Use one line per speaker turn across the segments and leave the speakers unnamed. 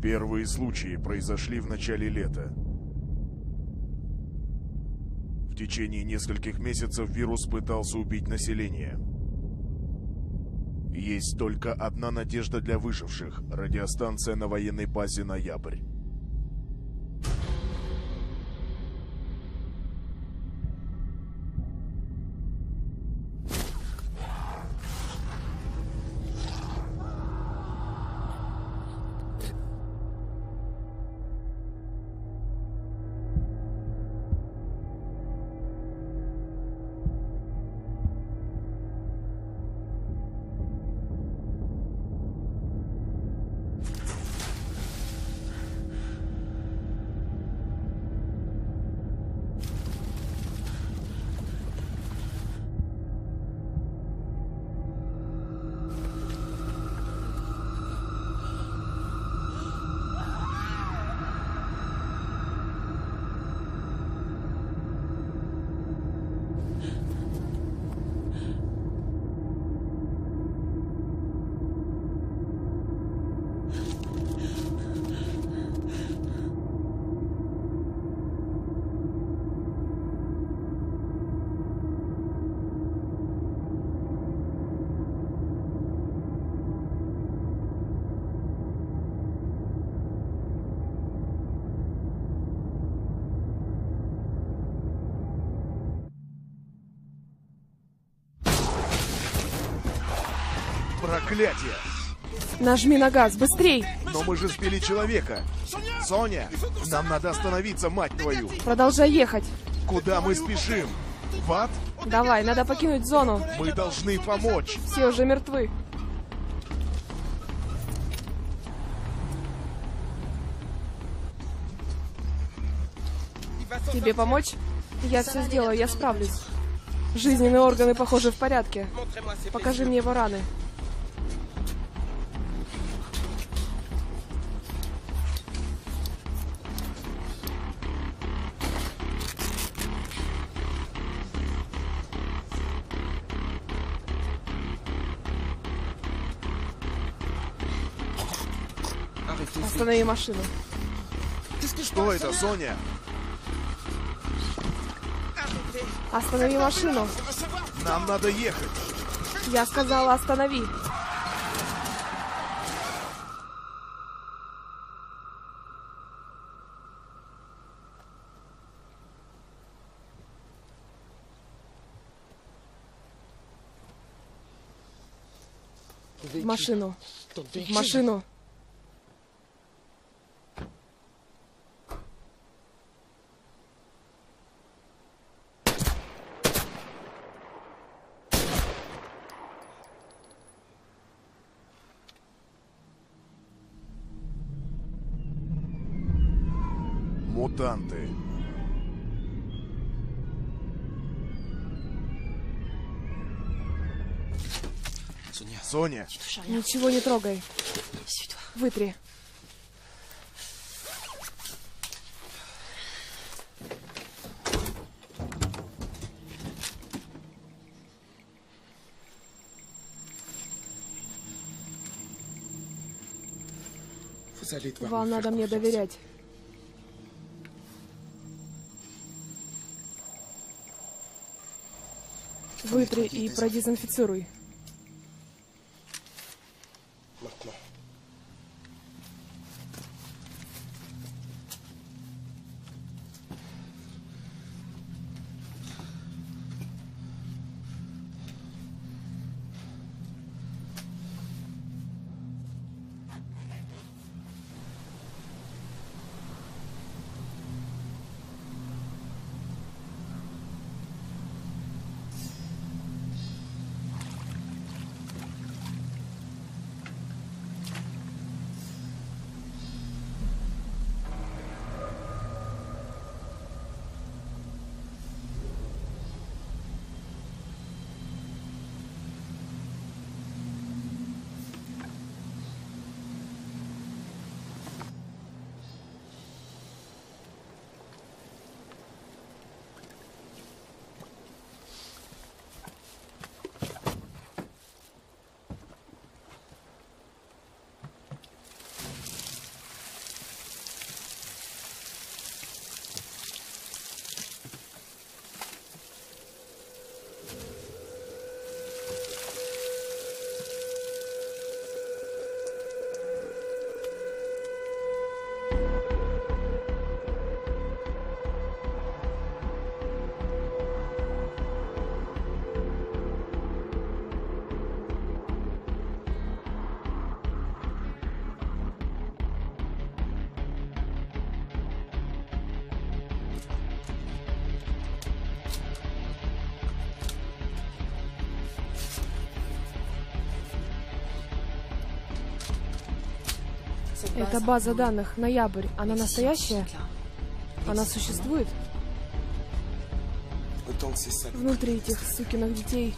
Первые случаи произошли в начале лета. В течение нескольких месяцев вирус пытался убить население. Есть только одна надежда для выживших – радиостанция на военной базе «Ноябрь». Проклятие!
Нажми на газ, быстрей!
Но мы же сбили человека! Соня! Нам надо остановиться, мать твою!
Продолжай ехать.
Куда мы спешим? В ад?
Давай, надо покинуть зону.
Мы должны помочь!
Все уже мертвы. Тебе помочь? Я все сделаю, я справлюсь. Жизненные органы, похоже, в порядке. Покажи мне его раны. Останови машину.
Что это, Соня?
Останови машину.
Нам надо ехать.
Я сказала, останови. В машину. В машину.
Мутанты. Соня.
Ничего не трогай. Вытри. Вам надо мне доверять. Вытри и продезинфицируй. Это база данных «Ноябрь». Она настоящая? Она существует? Внутри этих сукиных детей.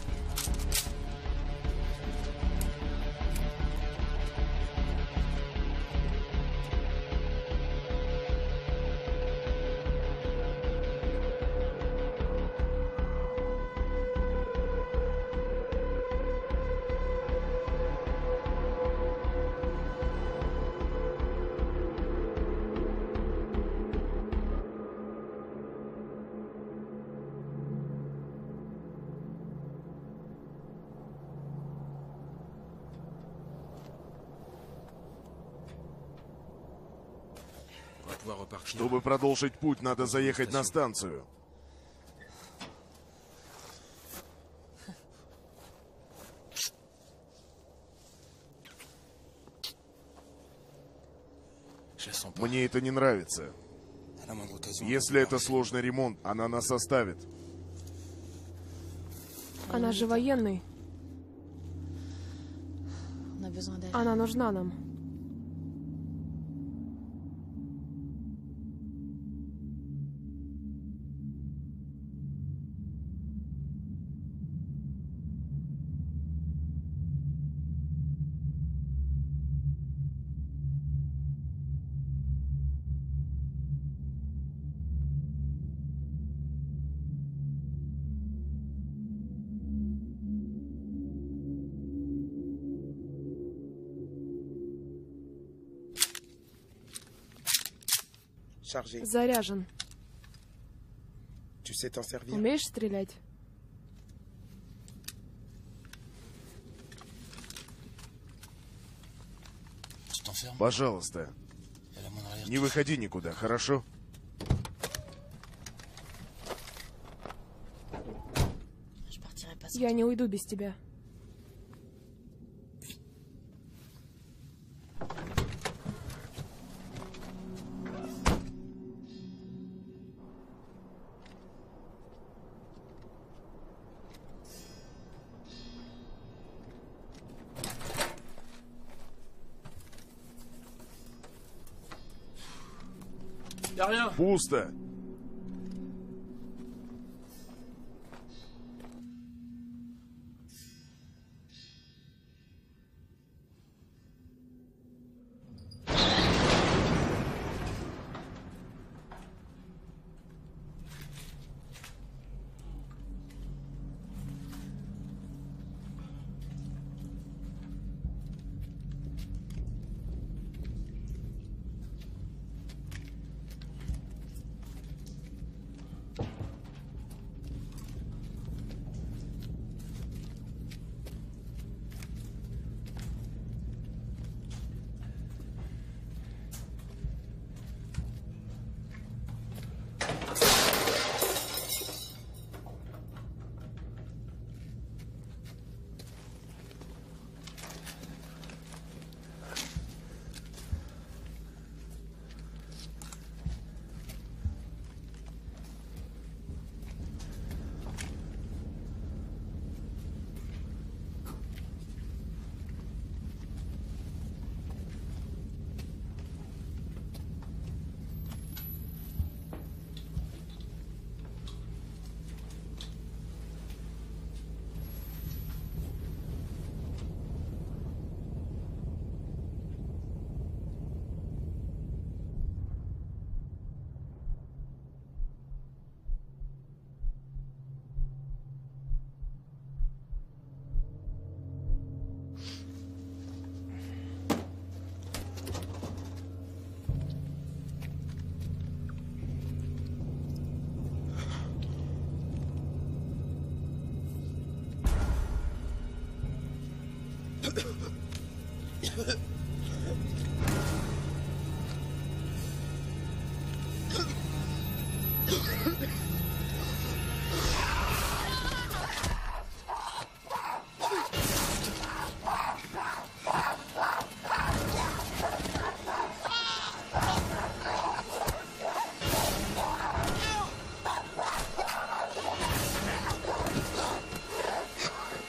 Чтобы продолжить путь, надо заехать на станцию. Мне это не нравится. Если это сложный ремонт, она нас оставит.
Она же военный. Она нужна нам. Заряжен. Умеешь стрелять?
Пожалуйста, не выходи никуда, хорошо?
Я не уйду без тебя.
Пусто.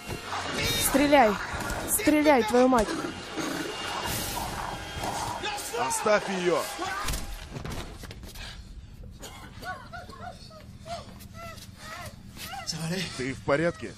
Стреляй! Стреляй, твою мать!
Оставь ее! Ты в порядке?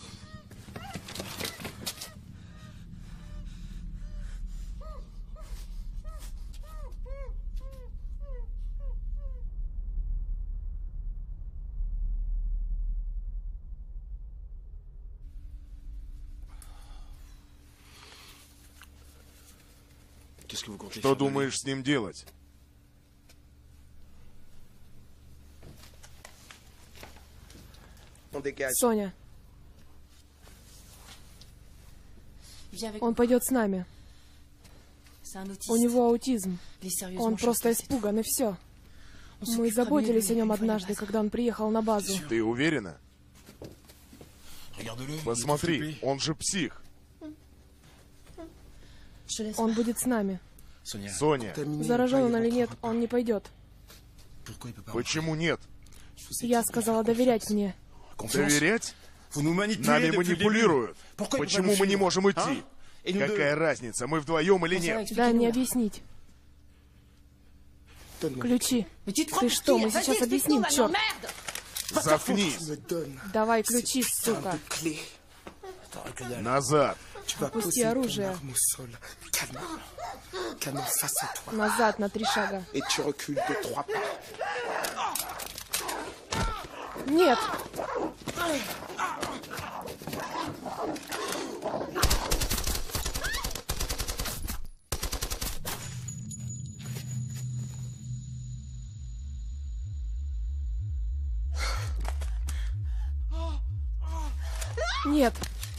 Что думаешь с ним делать?
Соня. Он пойдет с нами. У него аутизм. Он просто испуган, и все. Мы заботились о нем однажды, когда он приехал на базу.
Ты уверена? Посмотри, он же псих.
Он будет с нами.
Соня,
Заражен он или нет, он не пойдет.
почему нет?
Я сказала доверять мне.
Доверять? Нами манипулируют. Почему мы не можем идти? Какая разница, мы вдвоем или нет?
Дай мне объяснить. Ключи. Ты что, мы сейчас объясним, черт.
Заткнись.
Давай ключи, сука.
Назад.
Опусти оружие. Назад на 3 шага. Нет. Нет.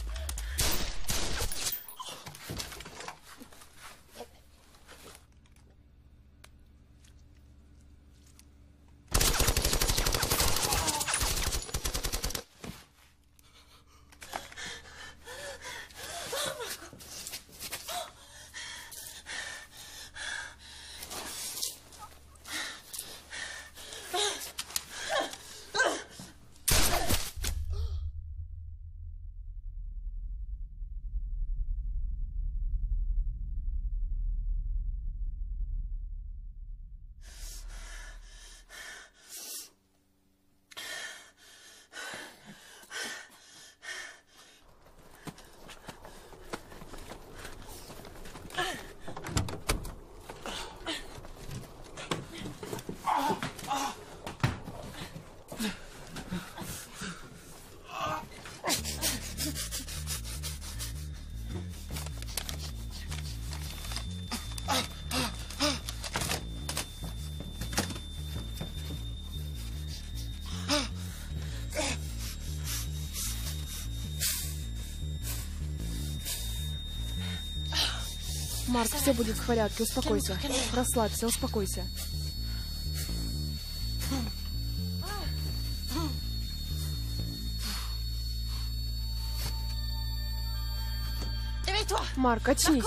Марк, все будет в порядке, успокойся. Расслабься, успокойся. Марк, очнись.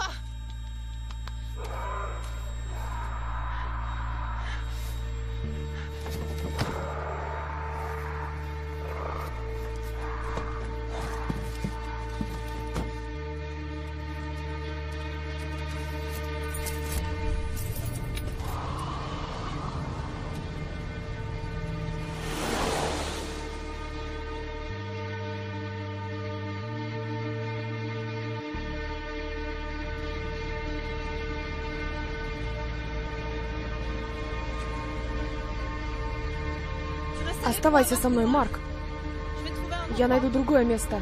Оставайся со мной, Марк. Я найду другое место.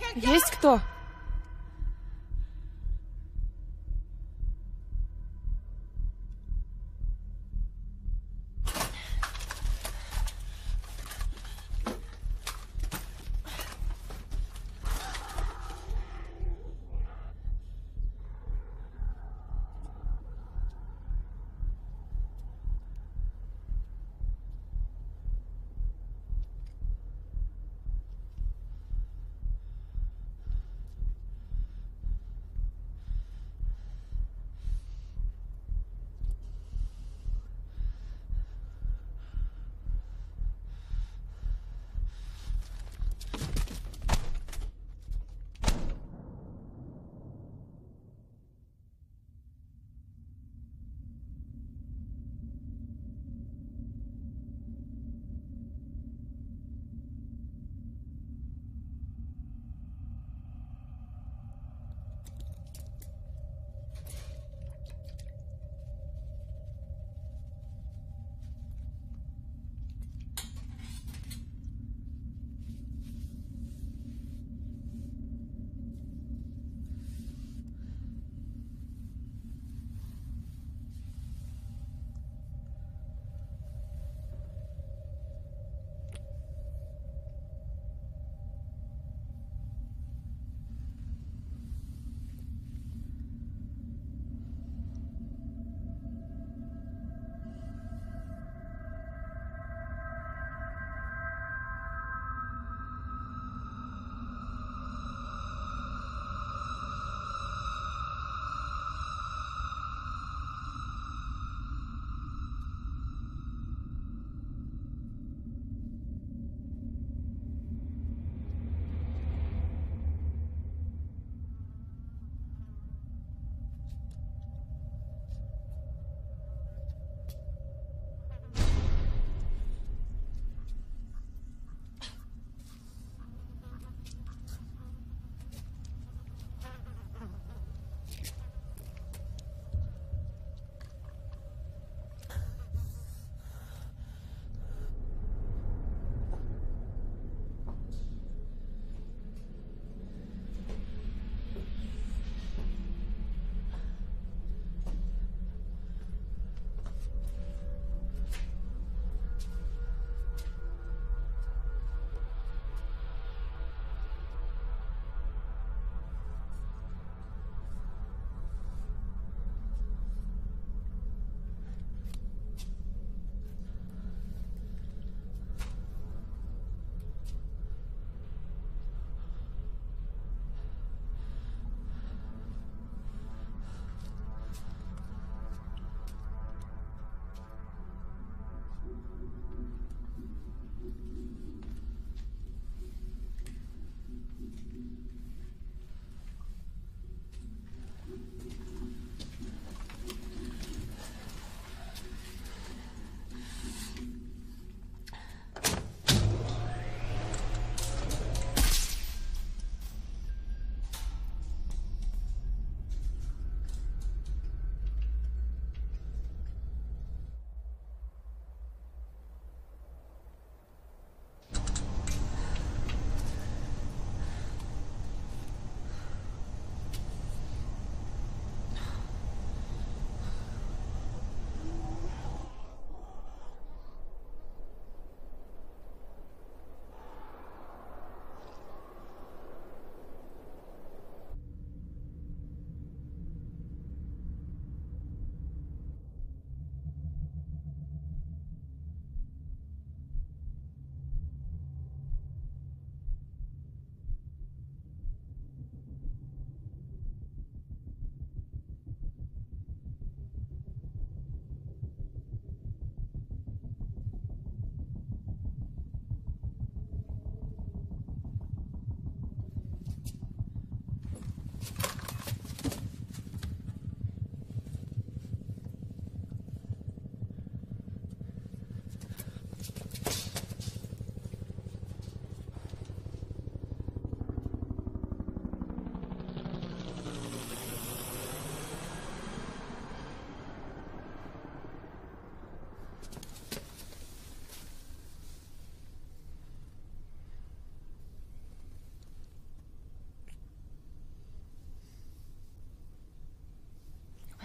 Есть кто?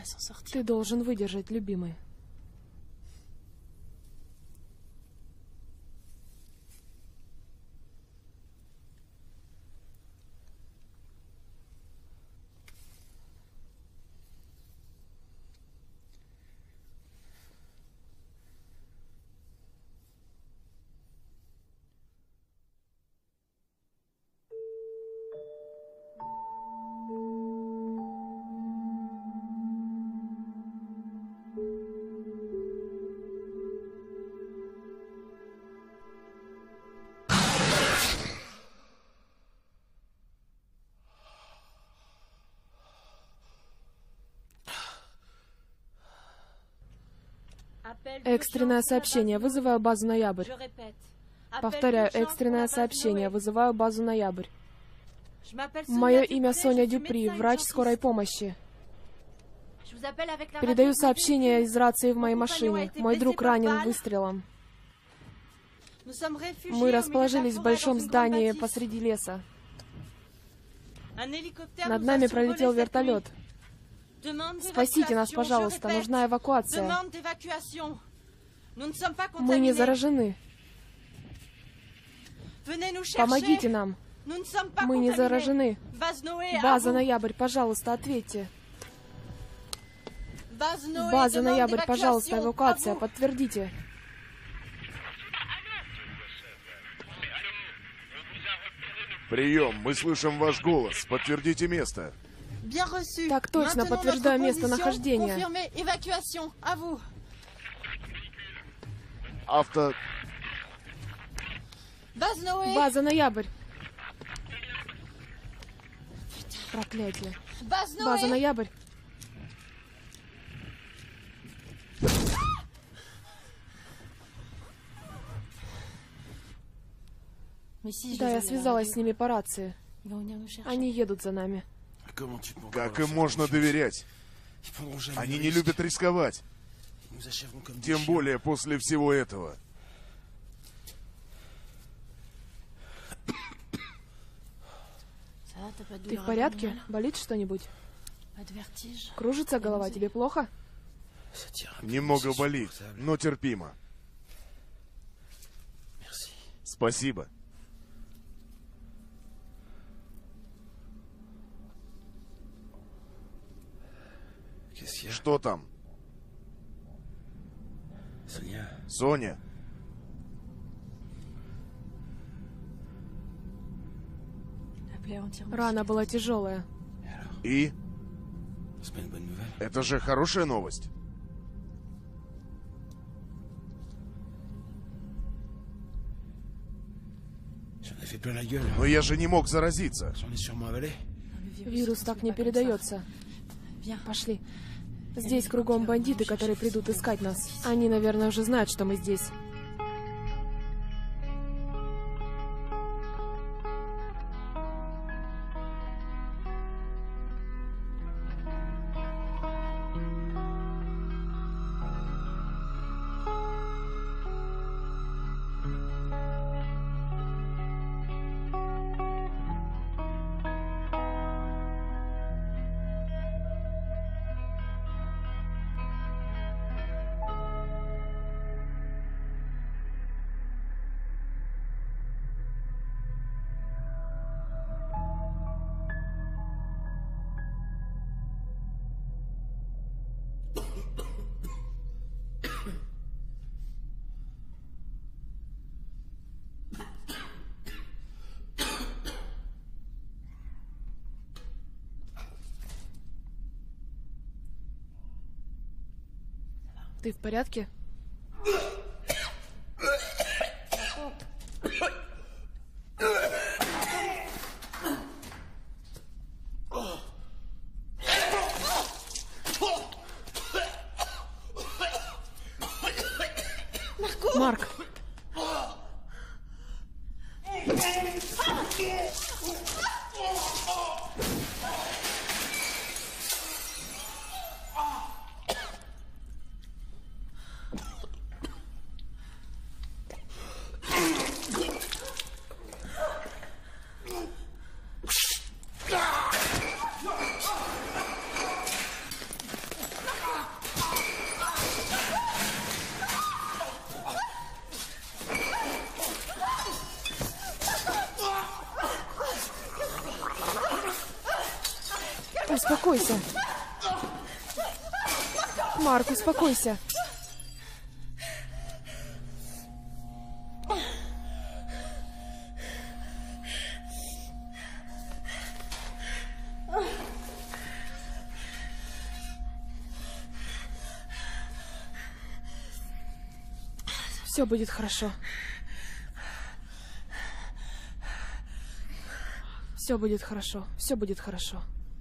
Ты должен выдержать, любимый. Экстренное сообщение. Вызываю базу «Ноябрь». Повторяю, экстренное сообщение. Вызываю базу «Ноябрь». Мое имя Соня Дюпри, врач скорой помощи. Передаю сообщение из рации в моей машине. Мой друг ранен выстрелом. Мы расположились в большом здании посреди леса. Над нами пролетел вертолет. Спасите нас, пожалуйста, нужна эвакуация. Мы не заражены. Помогите нам. Мы не заражены. База «Ноябрь», пожалуйста, ответьте. База «Ноябрь», пожалуйста, эвакуация, подтвердите.
Прием, мы слышим ваш голос. Подтвердите место.
Так точно, подтверждаю местонахождение.
Авто...
База «Ноябрь». Проклятие. База «Ноябрь». Да, я связалась с ними по рации. Они едут за нами.
Как им можно доверять? Они не любят рисковать. Тем более после всего этого.
Ты в порядке? Болит что-нибудь? Кружится голова? Тебе плохо?
Немного болит, но терпимо. Спасибо. Что там? Соня?
Рана была тяжелая.
И? Это же хорошая новость. Но я же не мог заразиться.
Вирус так не передается. Пошли. Здесь кругом бандиты, которые придут искать нас. Они, наверное, уже знают, что мы здесь. Ты в порядке? Марк! Успокойся. Марк, успокойся. Все будет хорошо. Все будет хорошо. Все будет хорошо.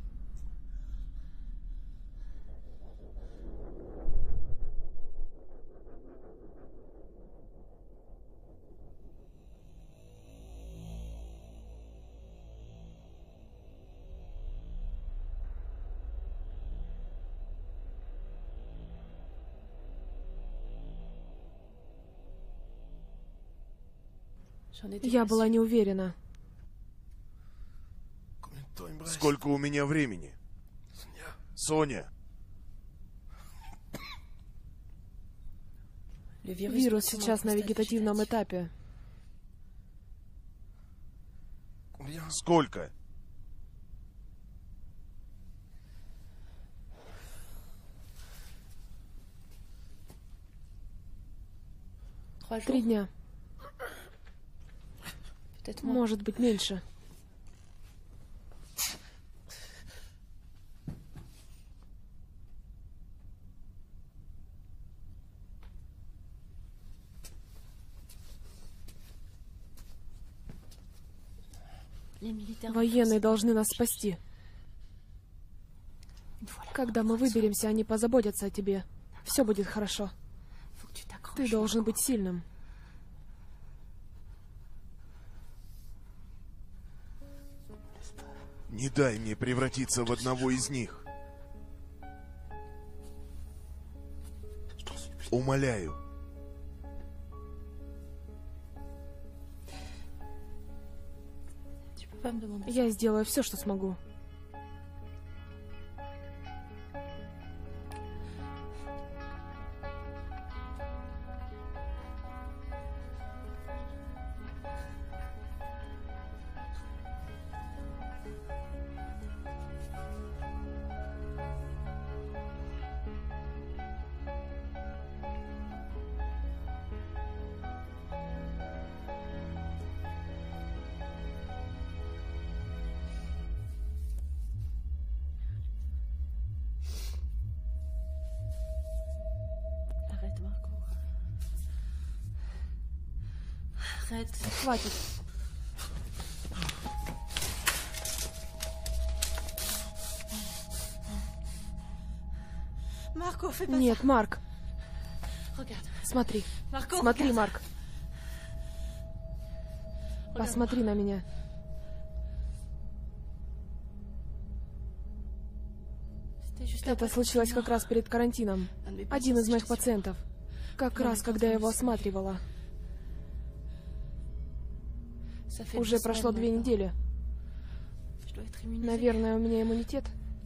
Я была не уверена.
Сколько у меня времени? Соня.
Вирус сейчас на вегетативном этапе.
Сколько?
Три дня. Может быть, меньше. Военные должны нас спасти. Когда мы выберемся, они позаботятся о тебе. Все будет хорошо. Ты должен быть сильным.
Не дай мне превратиться в одного из них. Умоляю.
Я сделаю все, что смогу. Хватит. Нет, Марк. Смотри. Смотри, Марк. Посмотри на меня. Это случилось как раз перед карантином. Один из моих пациентов. Как раз, когда я его осматривала. Уже прошло 2 недели. Наверное, у меня иммунитет.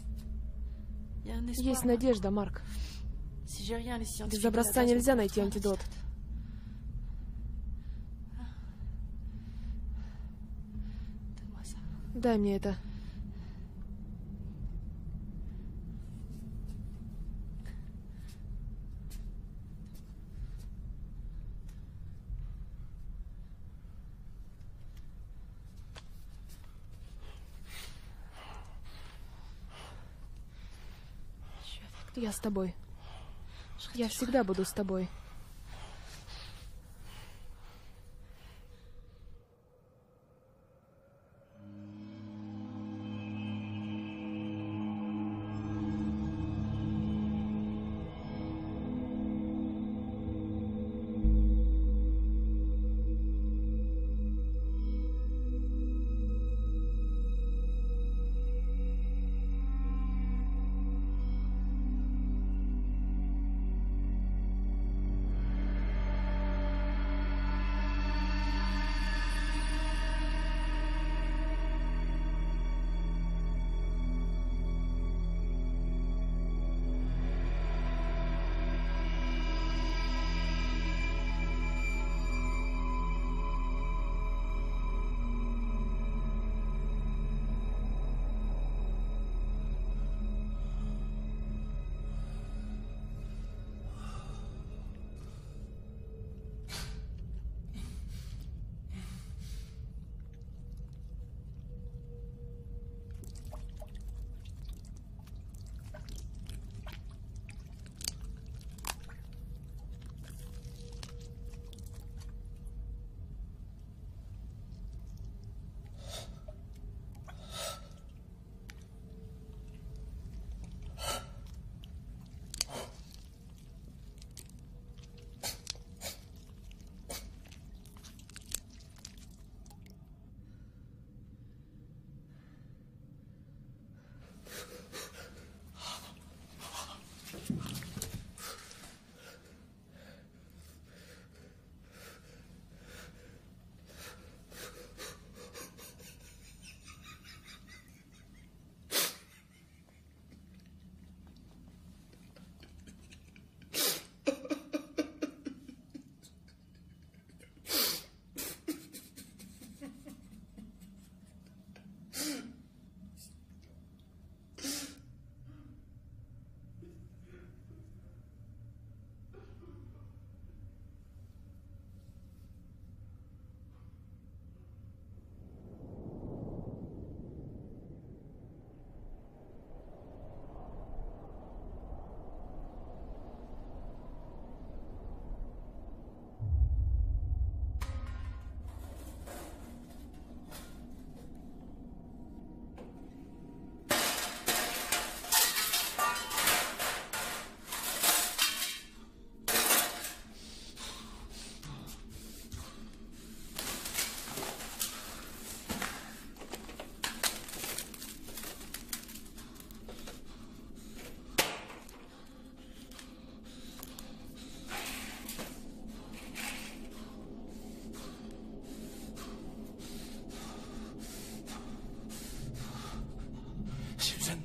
Есть надежда, Марк. Без образца нельзя найти антидот. Дай мне это. Я с тобой. Я всегда буду с тобой.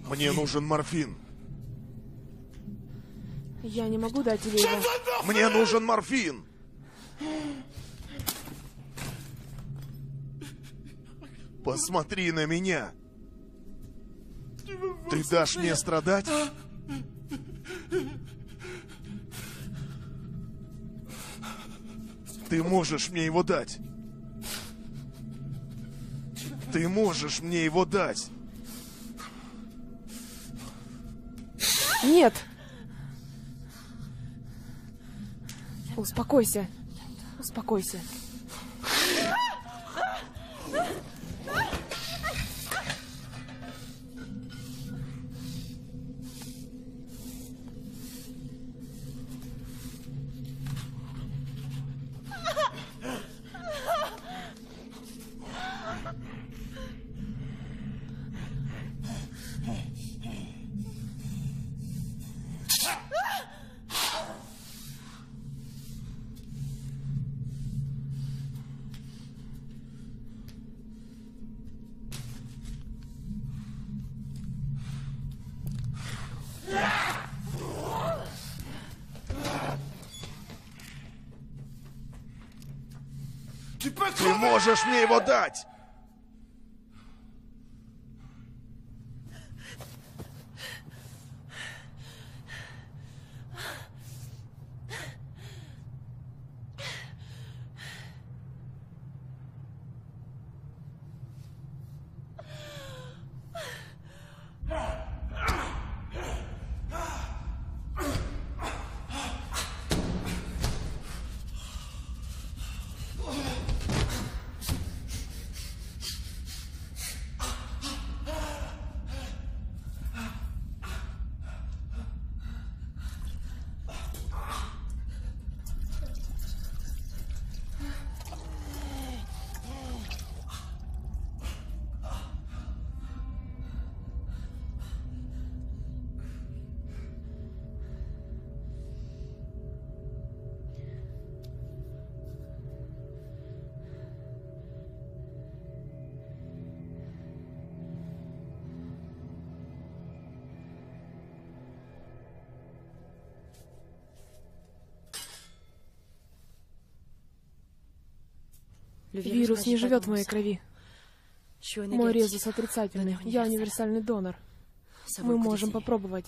Мне нужен морфин.
Я не могу дать тебе его.
Мне нужен морфин! Посмотри на меня. Ты дашь мне страдать? Ты можешь мне его дать. Ты можешь мне его дать.
Нет! Успокойся. Успокойся.
Ты можешь мне его дать!
Вирус не живет в моей крови. Мой резус отрицательный. Я универсальный донор. Мы можем попробовать.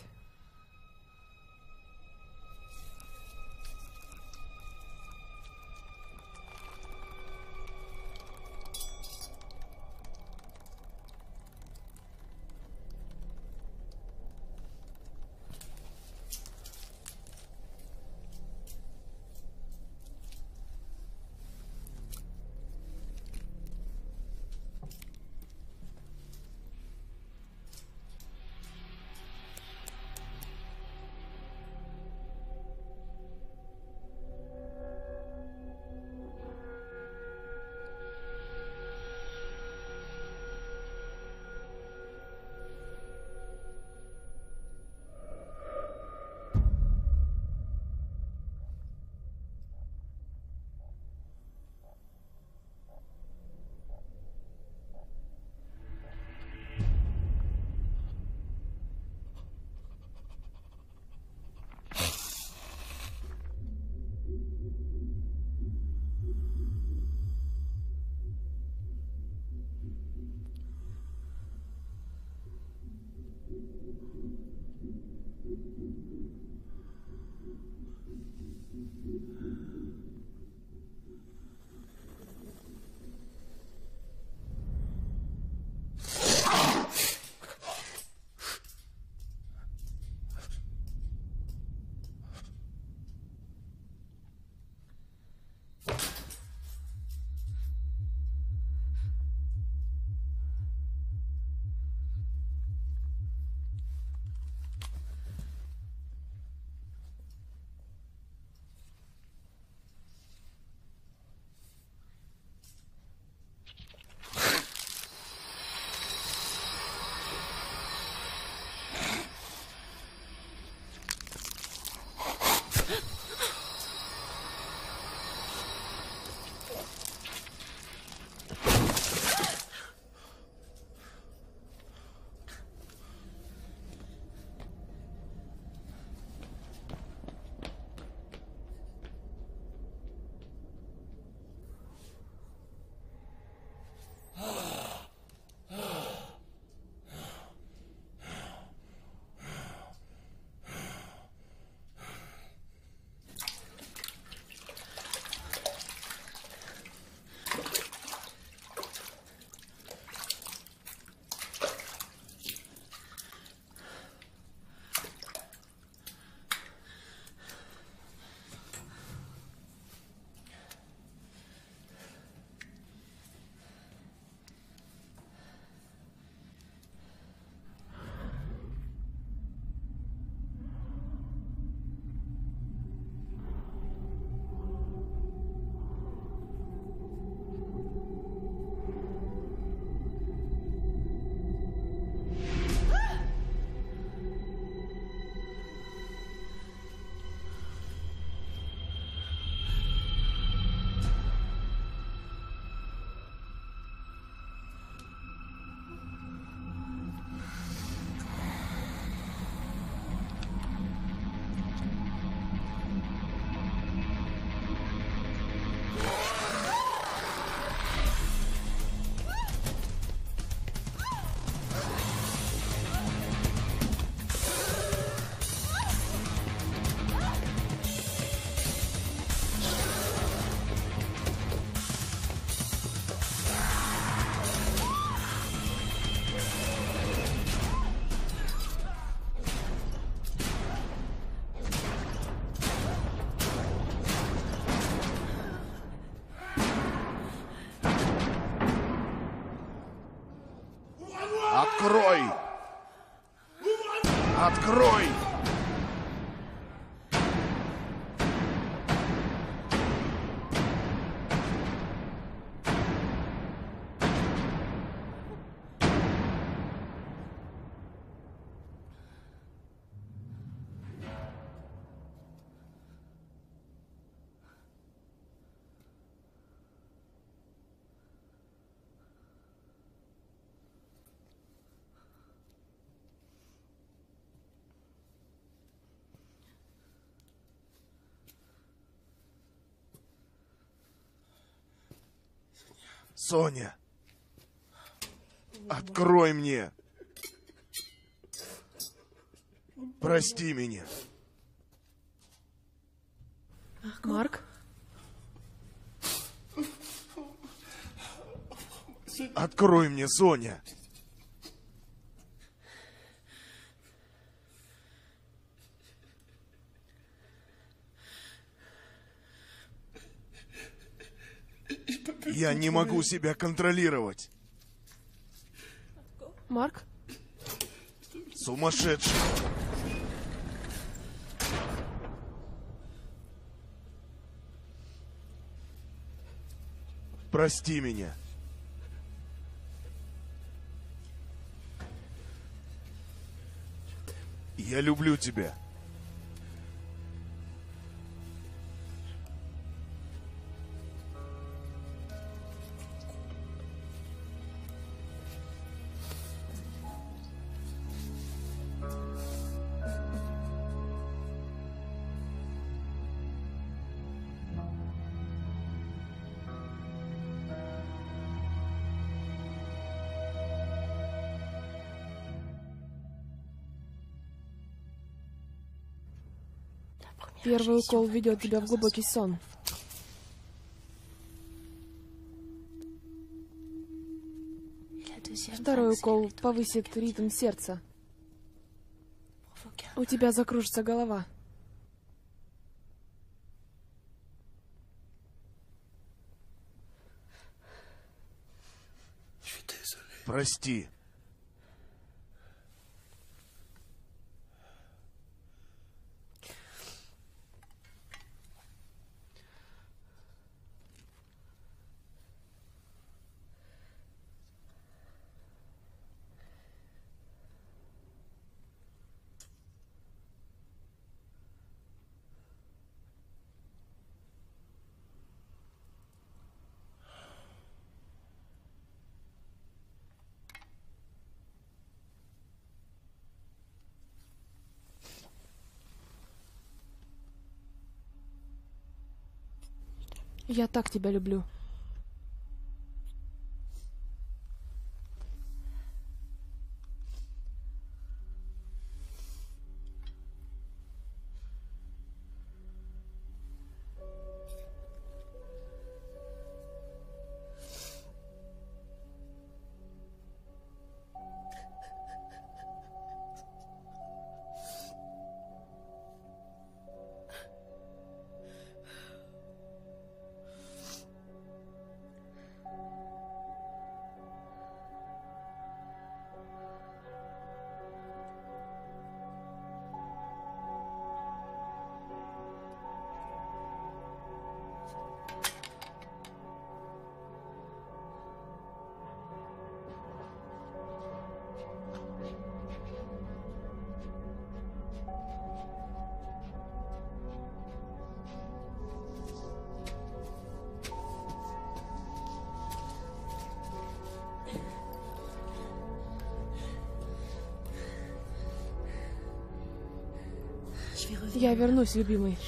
Открой! Открой! Соня! Открой мне! Прости меня!
Марк?
Открой мне, Соня! Я не могу себя контролировать.
Марк?
Сумасшедший. Прости меня. Я люблю тебя.
Первый укол ведет тебя в глубокий сон. Второй укол повысит ритм сердца. У тебя закружится голова.
Прости.
Я так тебя люблю. Я вернусь, любимый.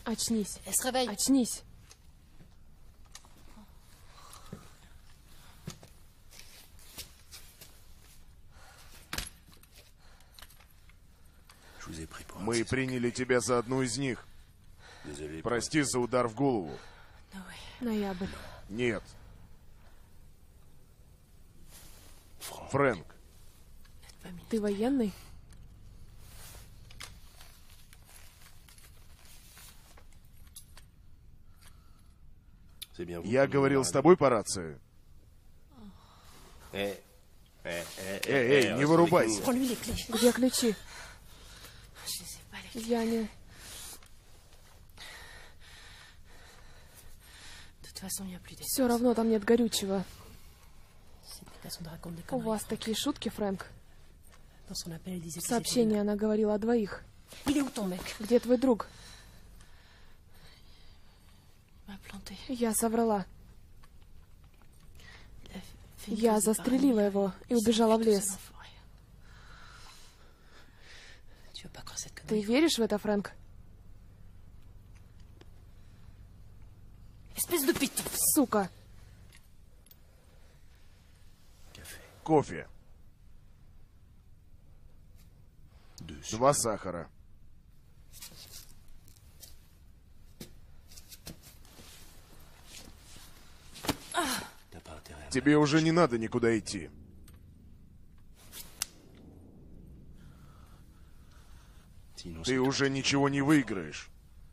Очнись. Очнись.
Мы приняли тебя за одну из них. Прости за удар в голову.
Ноябрь.
Нет. Фрэнк.
Ты военный?
Я говорил с тобой по рации. Эй, не вырубайся.
Где ключи? Я не... Все равно там нет горючего. У вас такие шутки, Фрэнк? В сообщении она говорила о двоих. Где твой друг? Я соврала. Я застрелила его и убежала в лес. Ты веришь в это, Фрэнк? Сука!
Кофе. 2 сахара. Тебе уже не надо никуда идти. Ты уже ничего не выиграешь.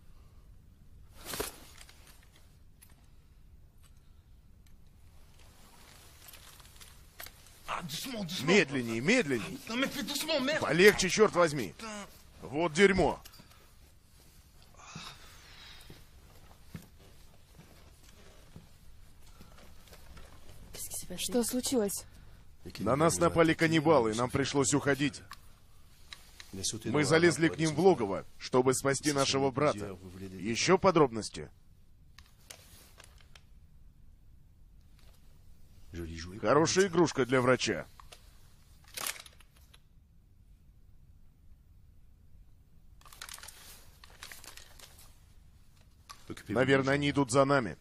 Медленней, медленней. Полегче, черт возьми. Вот дерьмо.
Что случилось?
На нас напали каннибалы, и нам пришлось уходить. Мы залезли к ним в логово, чтобы спасти нашего брата. Еще подробности? Хорошая игрушка для врача. Наверное, они идут за нами.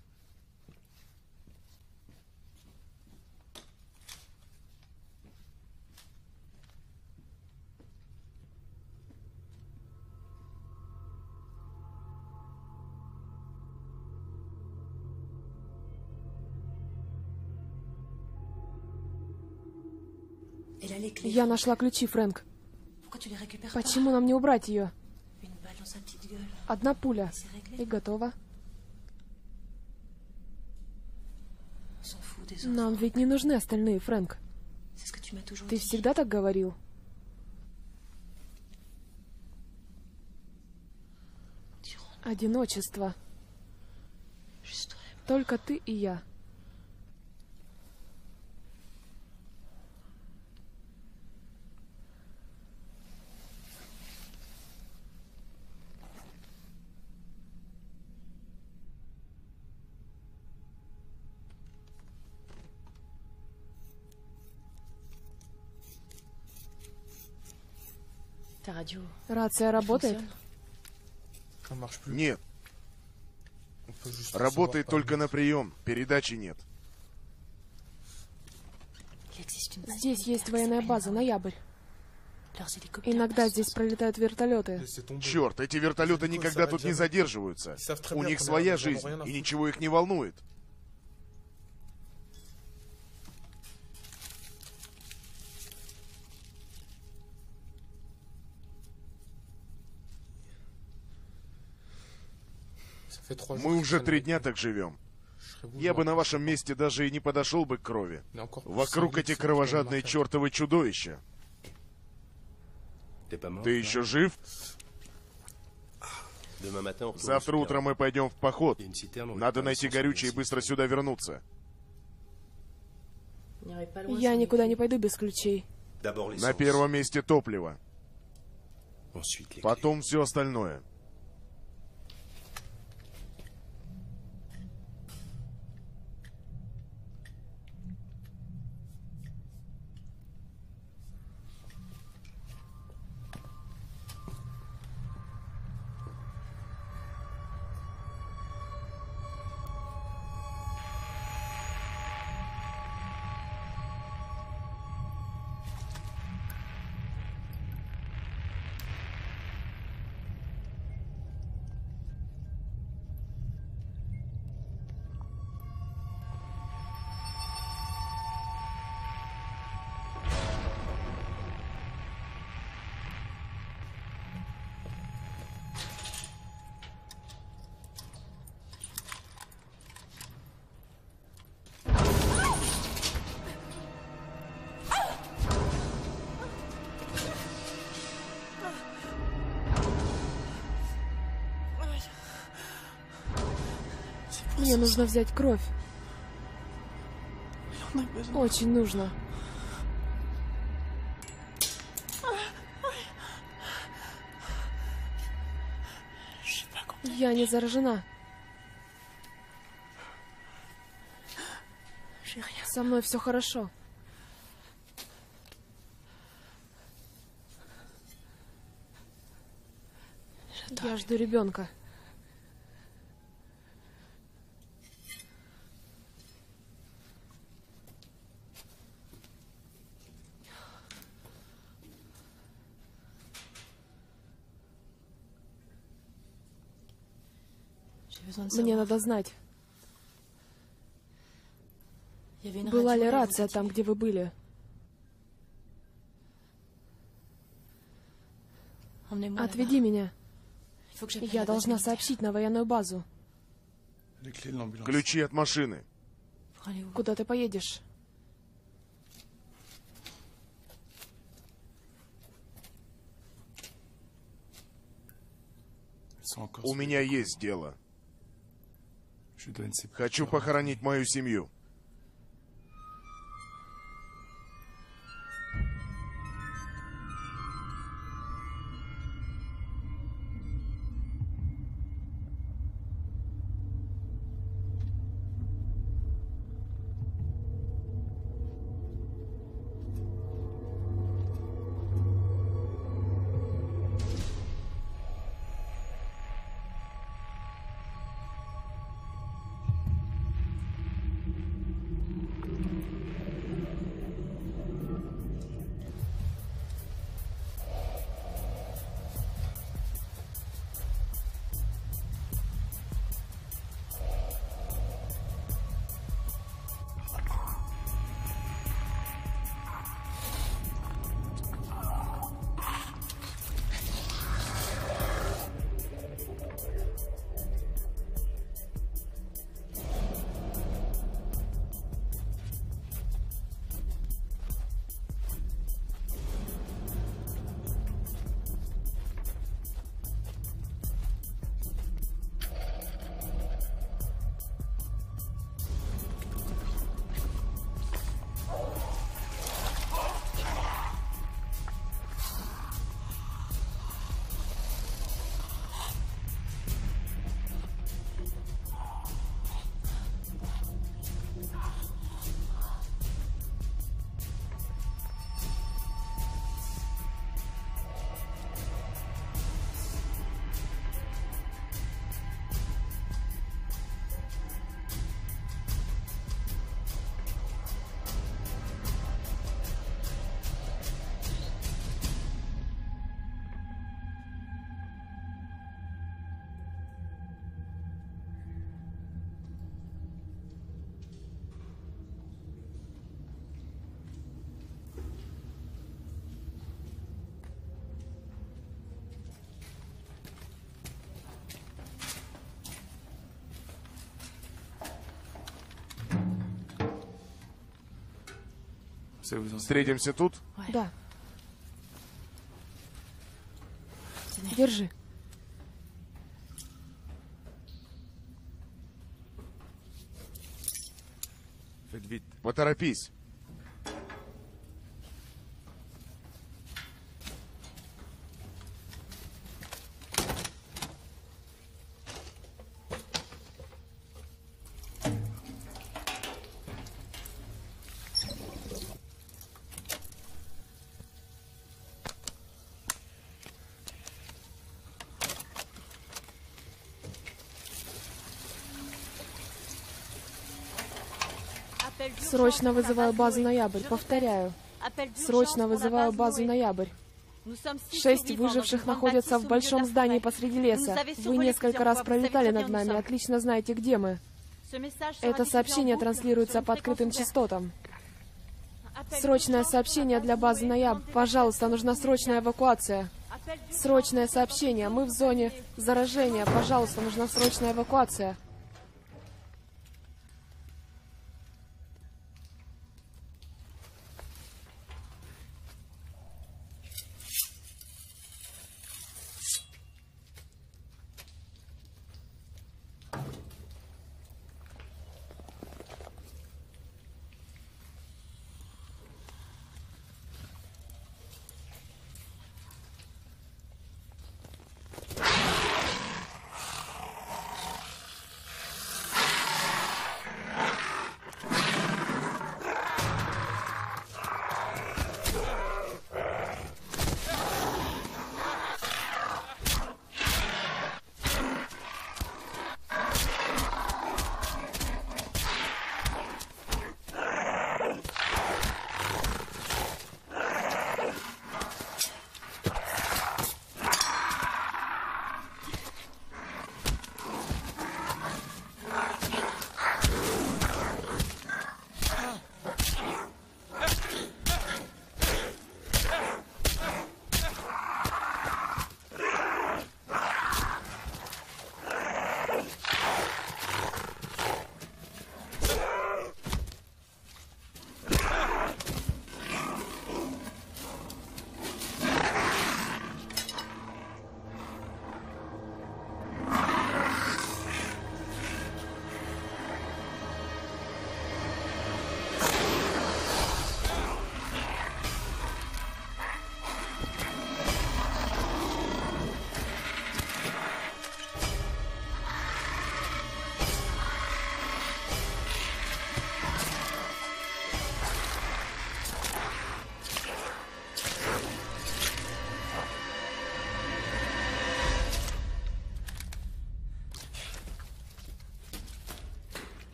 Я нашла ключи, Фрэнк. Почему нам не убрать ее? 1 пуля. И готово. Нам ведь не нужны остальные, Фрэнк. Ты всегда так говорил? Одиночество. Только ты и я. Рация работает?
Нет. Работает только на прием. Передачи нет.
Здесь есть военная база, Ноябрь. Иногда здесь пролетают вертолеты.
Черт, эти вертолеты никогда тут не задерживаются. У них своя жизнь, и ничего их не волнует. Мы уже 3 дня так живем. Я бы на вашем месте даже и не подошел бы к крови. Вокруг эти кровожадные чертовы чудовища. Ты еще жив? Завтра утром мы пойдем в поход. Надо найти горючее и быстро сюда вернуться.
Я никуда не пойду без ключей.
На первом месте топливо. Потом все остальное.
Мне нужно взять кровь. Очень нужно. Я не заражена. Со мной все хорошо. Я жду ребенка. Мне надо знать, была ли рация там, где вы были? Отведи меня. Я должна сообщить на военную базу.
Ключи от машины.
Куда ты поедешь?
У меня есть дело. Хочу похоронить мою семью. Встретимся тут?
Да. Держи.
Поторопись.
Срочно вызываю базу «Ноябрь». Повторяю. Срочно вызываю базу «Ноябрь». 6 выживших находятся в большом здании посреди леса. Вы несколько раз пролетали над нами, отлично знаете, где мы. Это сообщение транслируется по открытым частотам. Срочное сообщение для базы «Ноябрь». Пожалуйста, нужна срочная эвакуация. Срочное сообщение. Мы в зоне заражения. Пожалуйста, нужна срочная эвакуация.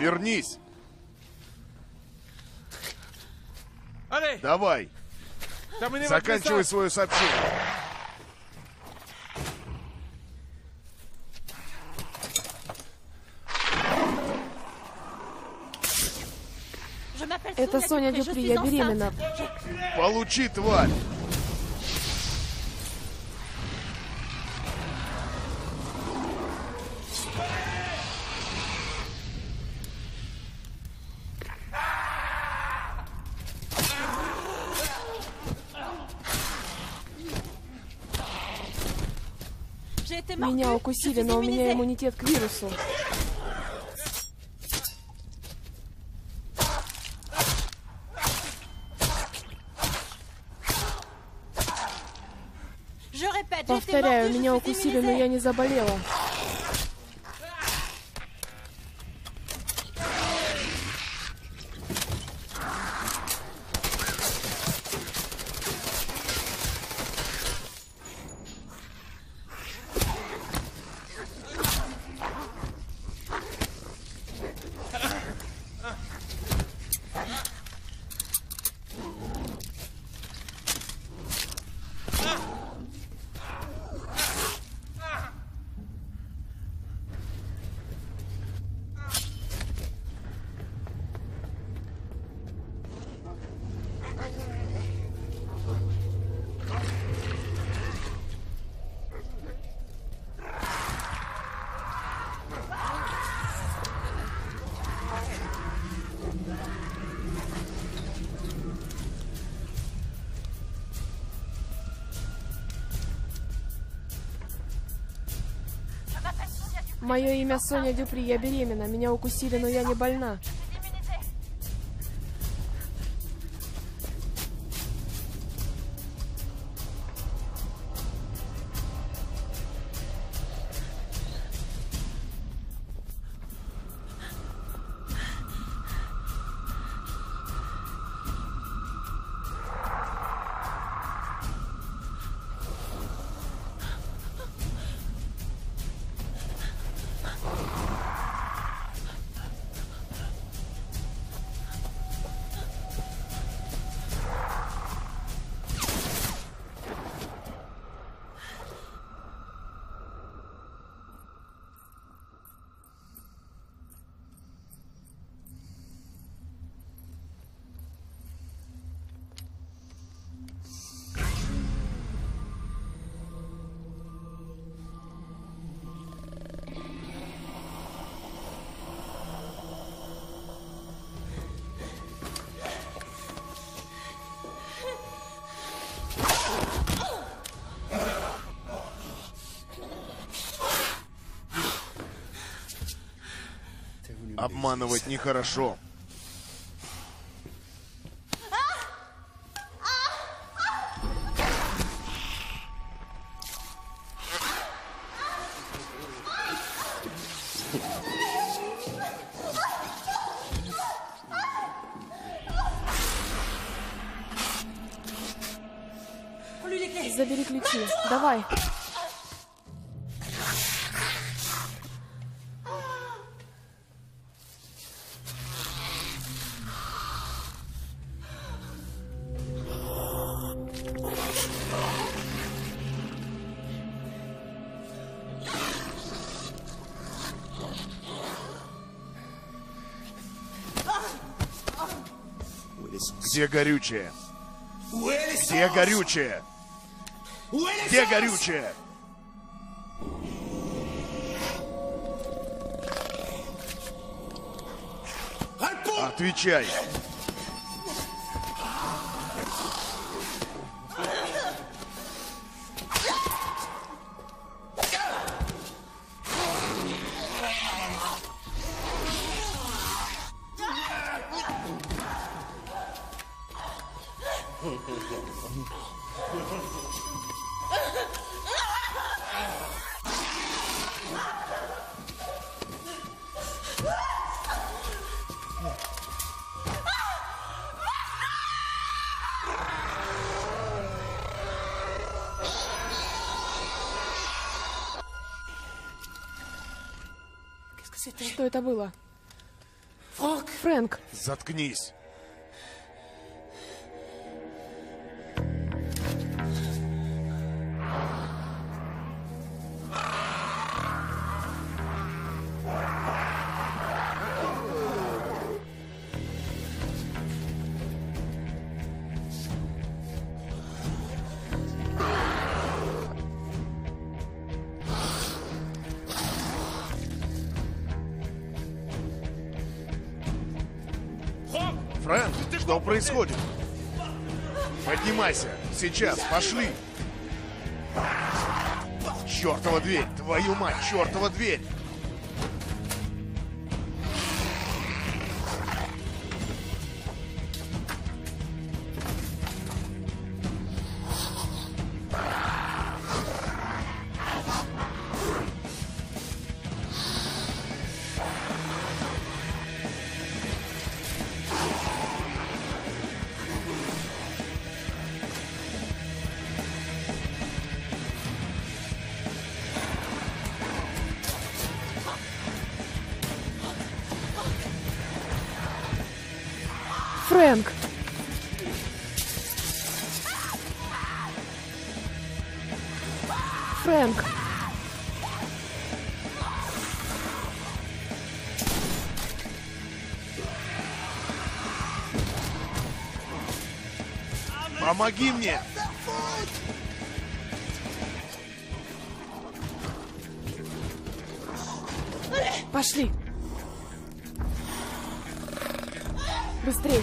Вернись! Давай! Заканчивай свое сообщение.
Это Соня Дюпри, я беременна.
Получи, тварь!
Меня укусили, но у меня иммунитет к вирусу. Повторяю, меня укусили, но я не заболела. Мое имя Соня Дюпри, я беременна. Меня укусили, но я не больна.
Обманывать нехорошо.
Забери ключи. Давай.
Где горючее? Где горючее? Где горючее? Отвечай!
Что это было? Фрэнк!
Заткнись. Фрэнк, что происходит? Поднимайся! Сейчас, пошли! Чёртова дверь! Твою мать, чёртова дверь!
Фрэнк! Фрэнк!
Помоги мне!
Пошли! Быстрей!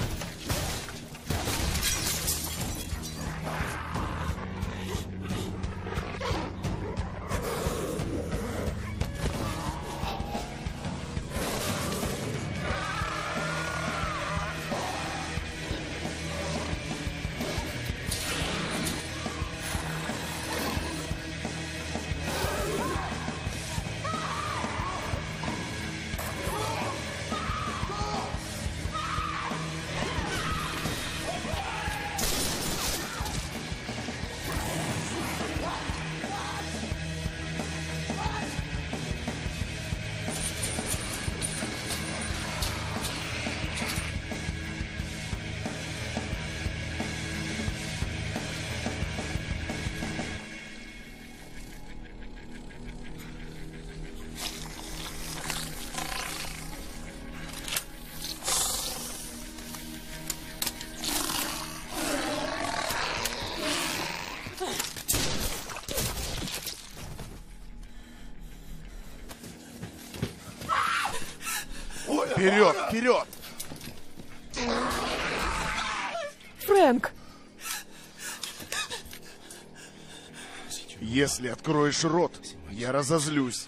Вперед, вперед!
Фрэнк!
Если откроешь рот, я разозлюсь.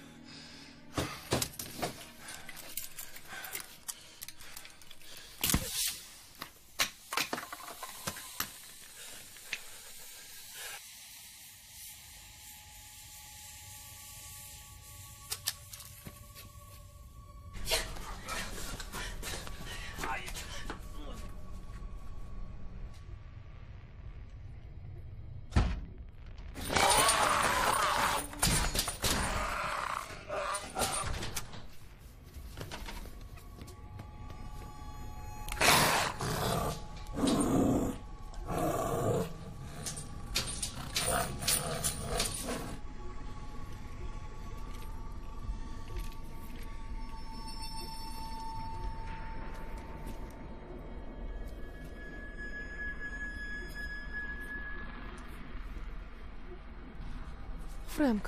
Фрэнк.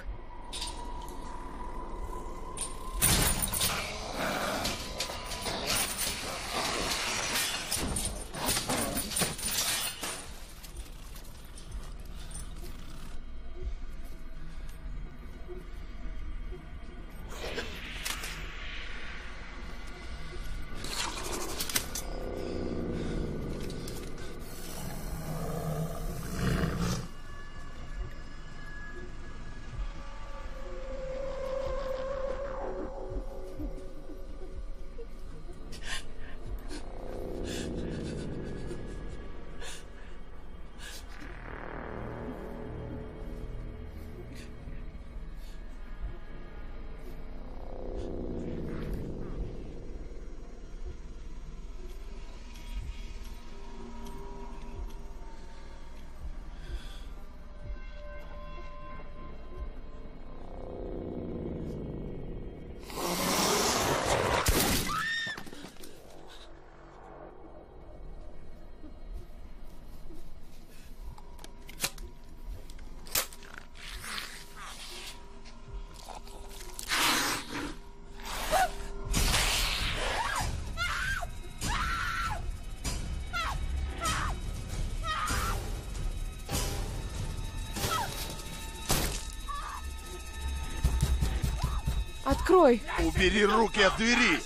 Открой!
Убери руки от двери!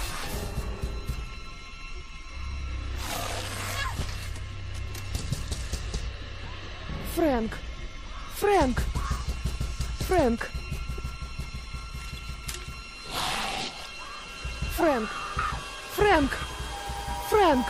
Фрэнк! Фрэнк! Фрэнк! Фрэнк! Фрэнк! Фрэнк!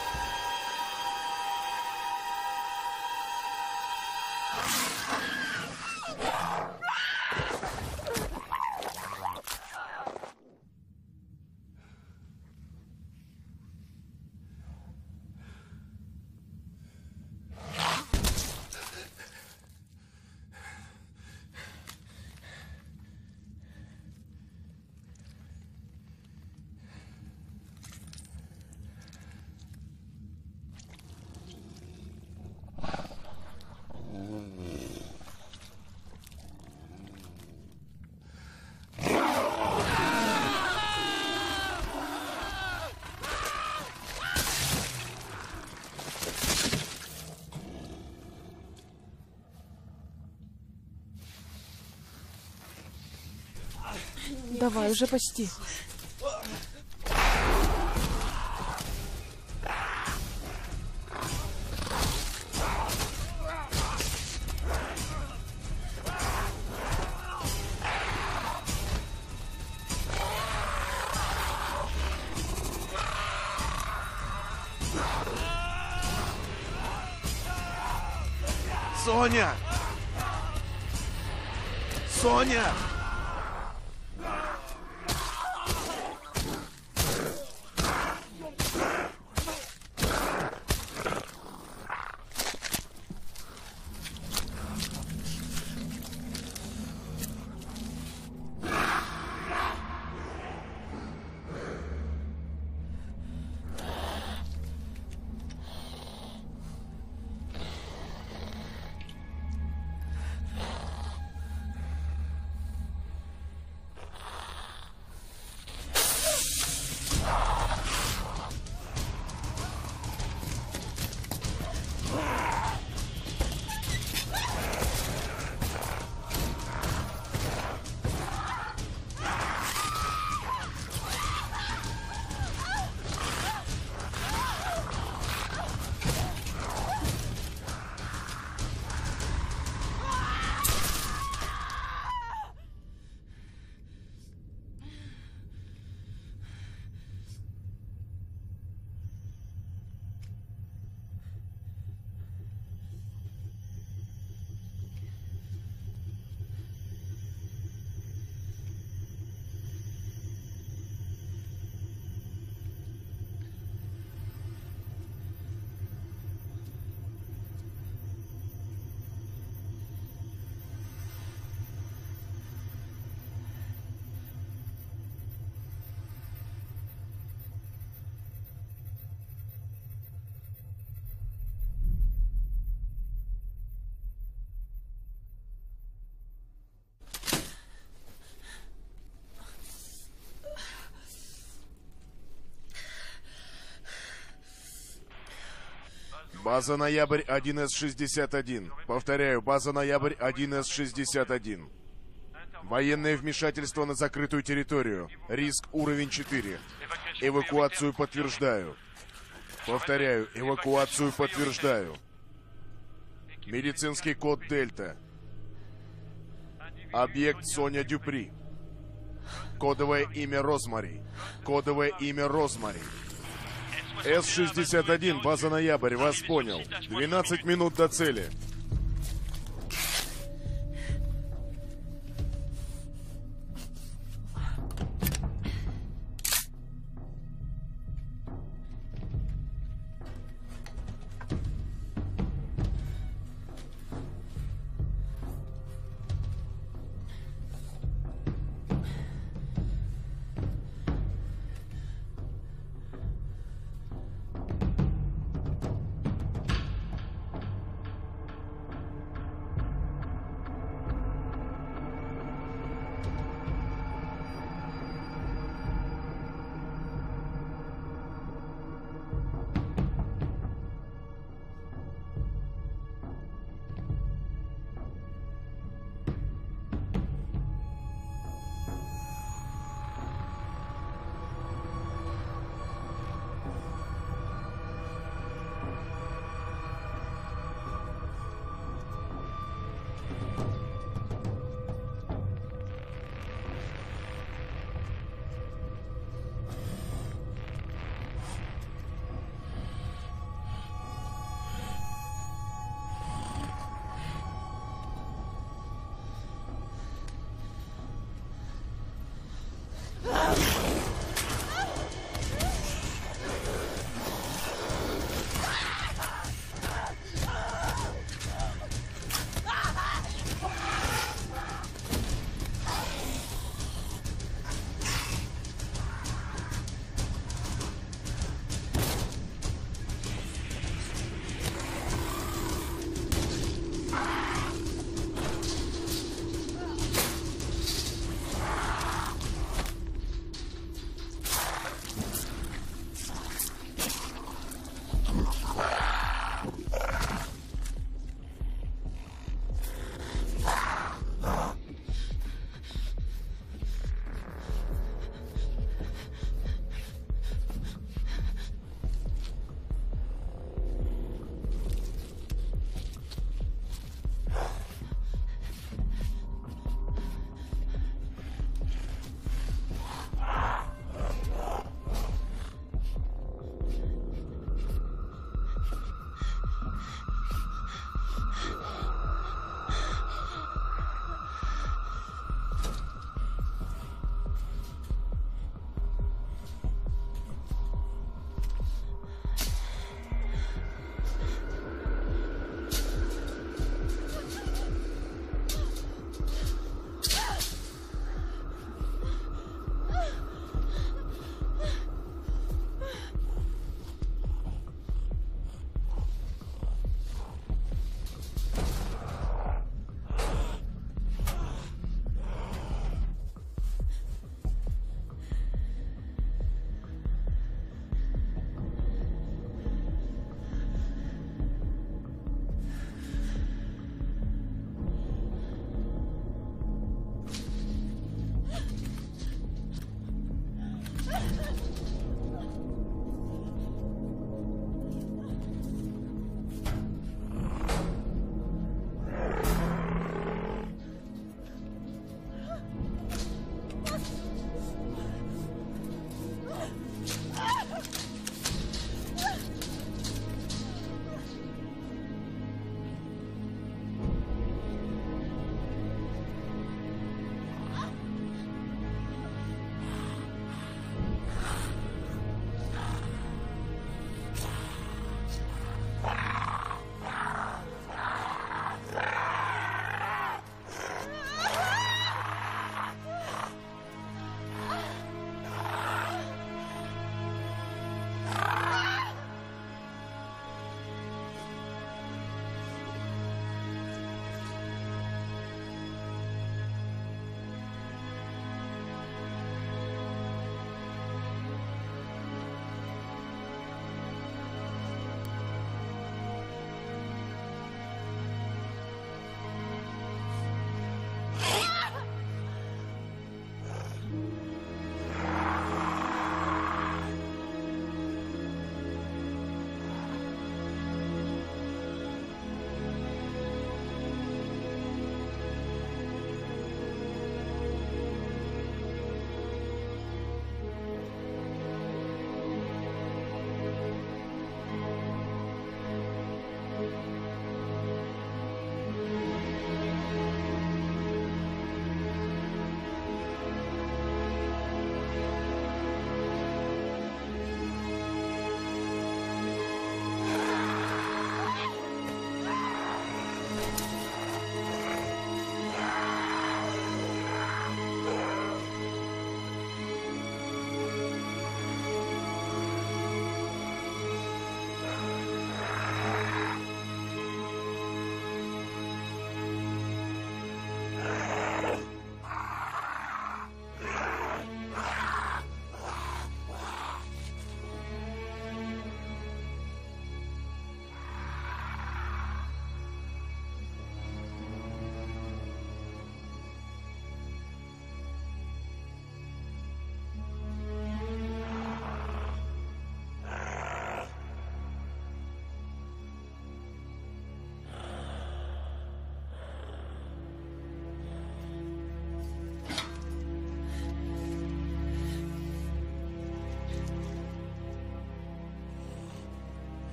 Давай, уже почти.
Соня! Соня! База Ноябрь 1С-61. Повторяю, база Ноябрь 1С-61. Военное вмешательство на закрытую территорию. Риск уровень 4. Эвакуацию подтверждаю. Повторяю, эвакуацию подтверждаю. Медицинский код Дельта. Объект Соня Дюпри. Кодовое имя Розмари. Кодовое имя Розмари. С-61, база Ноябрь, вас понял. 12 минут до цели.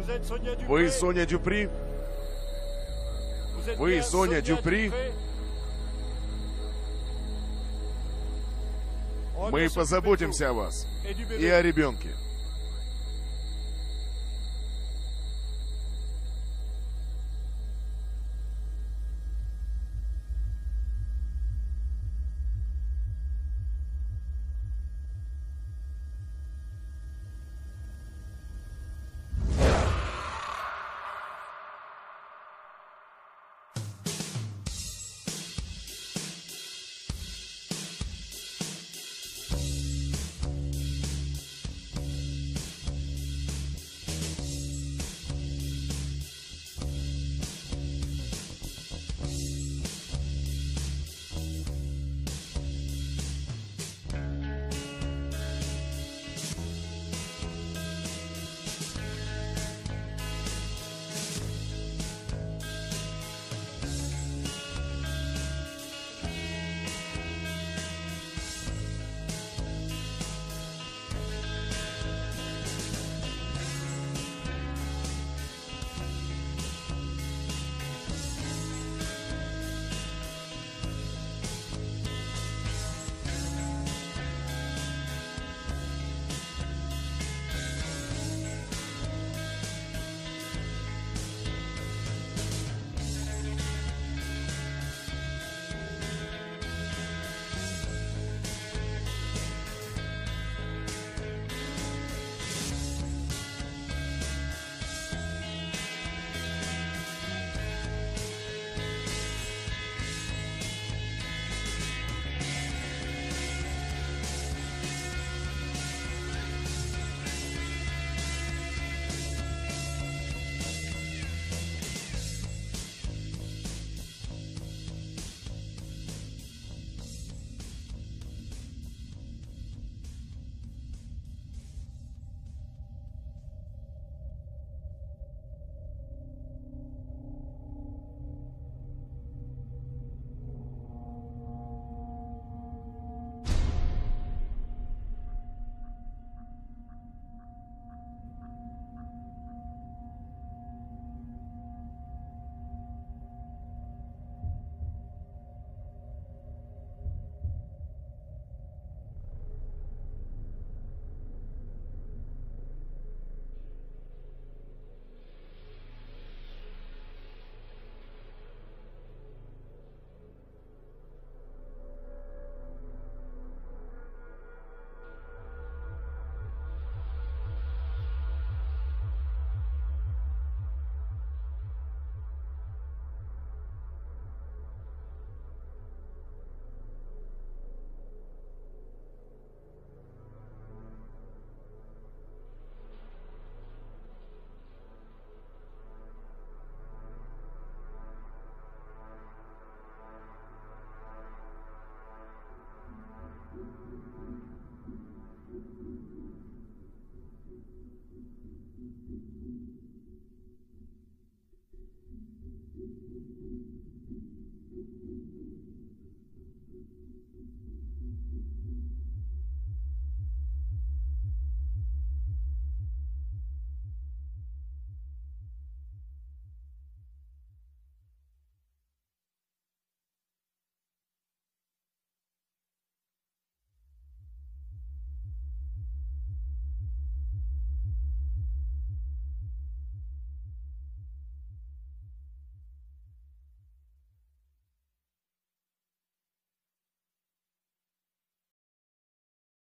Вы Соня Дюпри? Вы Соня Дюпри? Мы позаботимся о вас и о ребенке.